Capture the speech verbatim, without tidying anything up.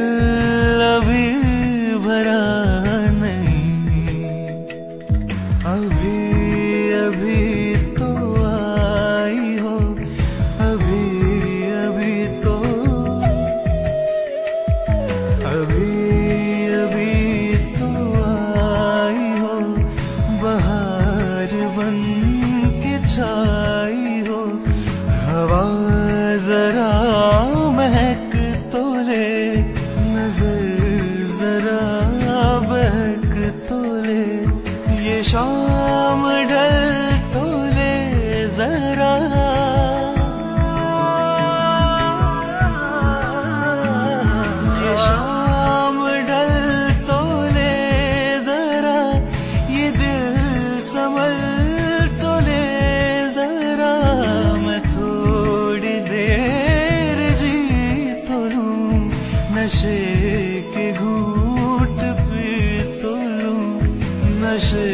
अभी भरा नहीं, अभी अभी तो आई हो, अभी अभी तो, अभी अभी तो आई हो, बहार बन के छाई हो। हवा जरा महक तो ले, नजर जरा बहक तो ले, ये शाम ढल तो ले जरा, ये शाम ढल तो ले जरा, ये दिल संभल तो ले जरा। मैं थोड़ी देर जी तो लूं, नशे के घूंट पी तो लूं, नशे